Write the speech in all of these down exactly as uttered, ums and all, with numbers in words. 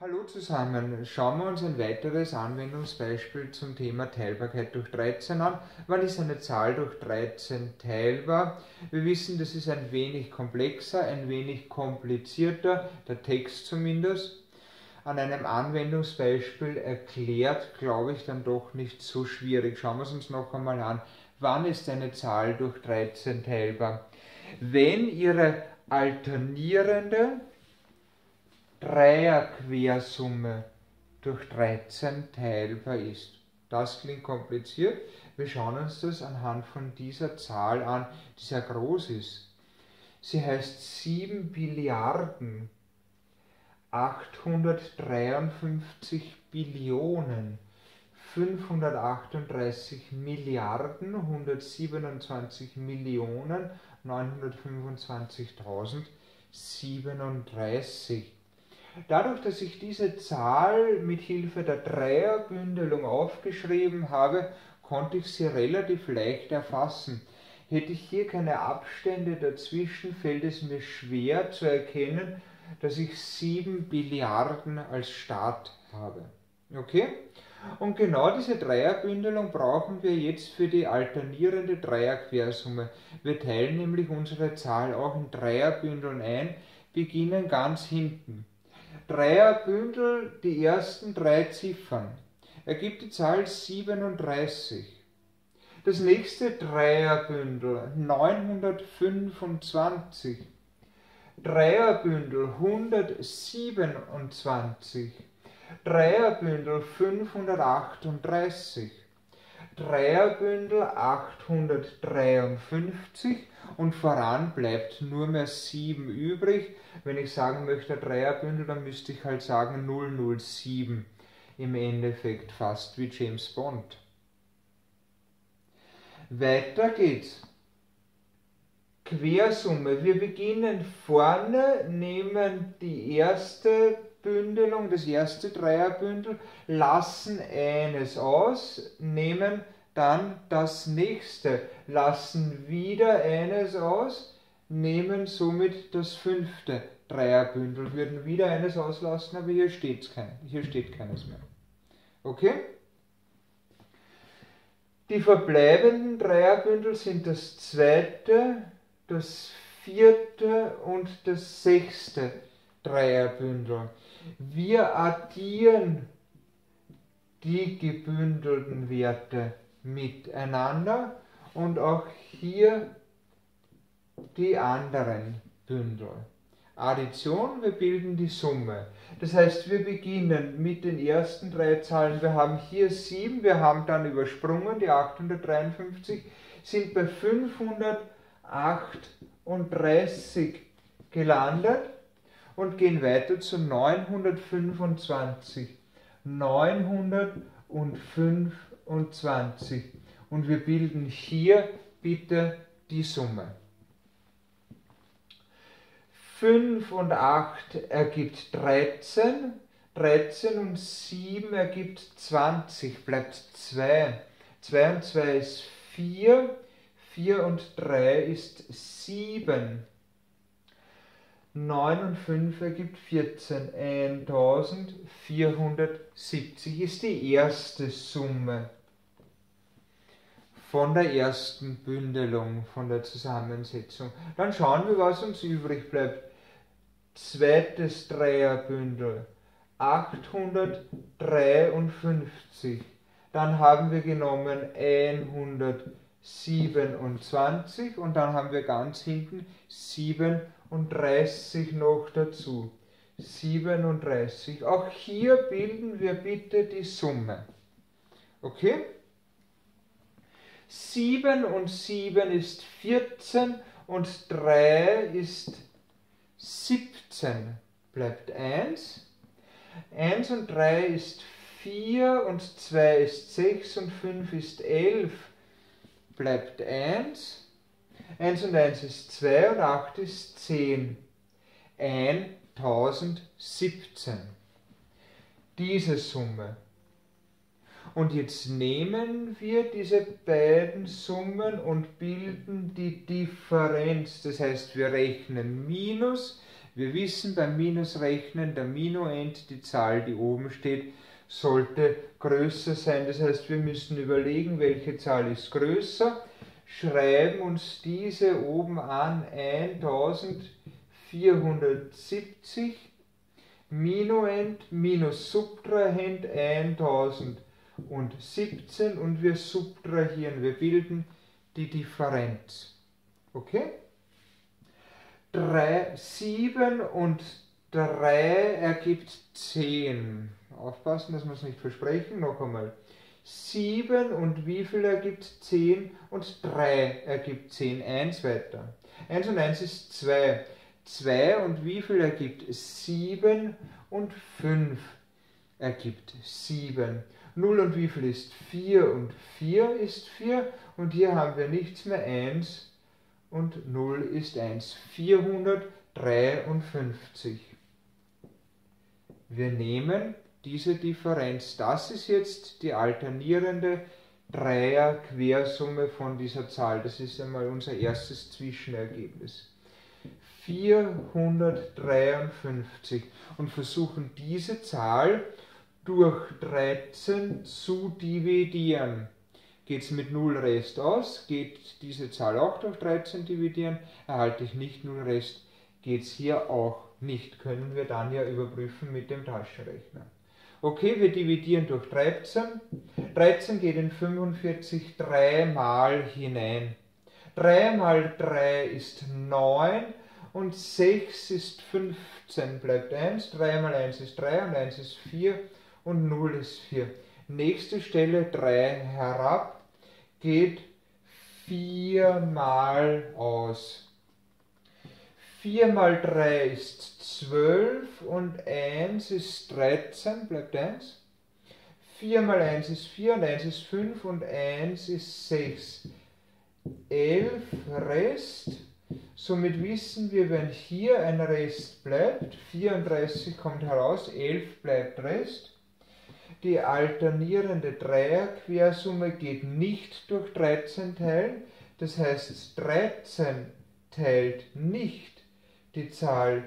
Hallo zusammen, schauen wir uns ein weiteres Anwendungsbeispiel zum Thema Teilbarkeit durch dreizehn an. Wann ist eine Zahl durch dreizehn teilbar? Wir wissen, das ist ein wenig komplexer, ein wenig komplizierter, der Text zumindest. An einem Anwendungsbeispiel erklärt, glaube ich, dann doch nicht so schwierig. Schauen wir es uns noch einmal an. Wann ist eine Zahl durch dreizehn teilbar? Wenn ihre alternierende Dreierquersumme durch dreizehn teilbar ist. Das klingt kompliziert. Wir schauen uns das anhand von dieser Zahl an, die sehr groß ist. Sie heißt sieben Billiarden achthundertdreiundfünfzig Billionen fünfhundertachtunddreißig Milliarden hundertsiebenundzwanzig Millionen neunhundertfünfundzwanzigtausendsiebenunddreißig. Dadurch, dass ich diese Zahl mit Hilfe der Dreierbündelung aufgeschrieben habe, konnte ich sie relativ leicht erfassen. Hätte ich hier keine Abstände dazwischen, fällt es mir schwer zu erkennen, dass ich sieben Billiarden als Start habe. Okay? Und genau diese Dreierbündelung brauchen wir jetzt für die alternierende Dreierquersumme. Wir teilen nämlich unsere Zahl auch in Dreierbündeln ein, beginnen ganz hinten. Dreierbündel, die ersten drei Ziffern, ergibt die Zahl siebenunddreißig. Das nächste Dreierbündel neunhundertfünfundzwanzig. Dreierbündel hundertsiebenundzwanzig. Dreierbündel fünfhundertachtunddreißig. Dreierbündel achthundertdreiundfünfzig und voran bleibt nur mehr sieben übrig. Wenn ich sagen möchte Dreierbündel, dann müsste ich halt sagen null null sieben. Im Endeffekt fast wie James Bond. Weiter geht's. Quersumme. Wir beginnen vorne, nehmen die erste Bündelung, das erste Dreierbündel, lassen eines aus, nehmen dann das nächste, lassen wieder eines aus, nehmen somit das fünfte Dreierbündel, würden wieder eines auslassen, aber hier, steht's kein, hier steht keines mehr. Okay? Die verbleibenden Dreierbündel sind das zweite, das vierte und das sechste Dreierbündel. Wir addieren die gebündelten Werte miteinander und auch hier die anderen Bündel. Addition, wir bilden die Summe. Das heißt, wir beginnen mit den ersten drei Zahlen. Wir haben hier sieben, wir haben dann übersprungen, die achthundertdreiundfünfzig, sind bei fünfhundertachtunddreißig gelandet und gehen weiter zu neunhundertfünfundzwanzig. neunhundertfünfundzwanzig. Und wir bilden hier bitte die Summe. fünf und acht ergibt dreizehn. dreizehn und sieben ergibt zwanzig, bleibt zwei. zwei und zwei ist vier. vier und drei ist sieben. neun und fünf ergibt vierzehn. eintausendvierhundertsiebzig ist die erste Summe von der ersten Bündelung, von der Zusammensetzung. Dann schauen wir, was uns übrig bleibt. Zweites Dreierbündel, achthundertdreiundfünfzig. Dann haben wir genommen hundertsiebenundzwanzig und dann haben wir ganz hinten siebenunddreißig noch dazu. siebenunddreißig. Auch hier bilden wir bitte die Summe. Okay? sieben und sieben ist vierzehn und drei ist siebzehn. Bleibt eins. eins und drei ist vier und zwei ist sechs und fünf ist elf. Bleibt eins. eins und eins ist zwei und acht ist zehn. eintausendsiebzehn. Diese Summe. Und jetzt nehmen wir diese beiden Summen und bilden die Differenz. Das heißt, wir rechnen Minus, Wir wissen beim Minusrechnen, der Minuend, die Zahl, die oben steht, sollte größer sein. Das heißt, wir müssen überlegen, welche Zahl ist größer, schreiben uns diese oben an, eintausendvierhundertsiebzig, Minuend minus Subtrahend eintausendsiebzehn und wir subtrahieren, wir bilden die Differenz. Okay? drei, sieben und drei ergibt zehn. Aufpassen, dass wir es nicht versprechen. Noch einmal. sieben und wie viel ergibt zehn? Und drei ergibt zehn. eins weiter. eins und eins ist zwei. zwei und wie viel ergibt sieben? Und fünf ergibt sieben. null und wie viel ist vier? Und vier ist vier. Und hier haben wir nichts mehr. eins und null ist eins. vierhundertdreiundfünfzig. Wir nehmen diese Differenz. Das ist jetzt die alternierende Dreier-Quersumme von dieser Zahl. Das ist einmal unser erstes Zwischenergebnis. vierhundertdreiundfünfzig. Und versuchen diese Zahl durch dreizehn zu dividieren. Geht es mit null Rest aus, geht diese Zahl auch durch dreizehn dividieren, erhalte ich nicht null Rest, geht es hier auch nicht. Können wir dann ja überprüfen mit dem Taschenrechner. Okay, wir dividieren durch dreizehn. dreizehn geht in fünfundvierzig dreimal hinein. drei mal drei ist neun und sechs ist fünfzehn, bleibt eins. drei mal eins ist drei und eins ist vier und null ist vier. Nächste Stelle drei herab, geht vier mal aus. vier mal drei ist zwölf und eins ist dreizehn, bleibt eins. vier mal eins ist vier und eins ist fünf und eins ist sechs. elf Rest. Somit wissen wir, wenn hier ein Rest bleibt, vierunddreißig kommt heraus, elf bleibt Rest. Die alternierende Dreier-Quersumme geht nicht durch dreizehn teilen, das heißt dreizehn teilt nicht die Zahl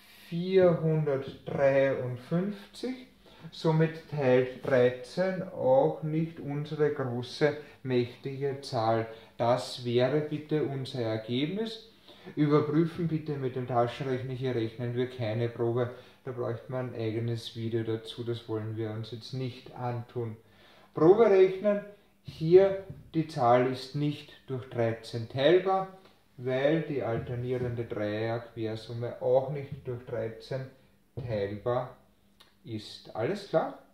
vierhundertdreiundfünfzig, somit teilt dreizehn auch nicht unsere große, mächtige Zahl. Das wäre bitte unser Ergebnis. Überprüfen bitte mit dem Taschenrechner, hier rechnen wir keine Probe. Da bräuchte man ein eigenes Video dazu, das wollen wir uns jetzt nicht antun. Probe rechnen, hier die Zahl ist nicht durch dreizehn teilbar, weil die alternierende Dreier-Quersumme auch nicht durch dreizehn teilbar ist. Alles klar?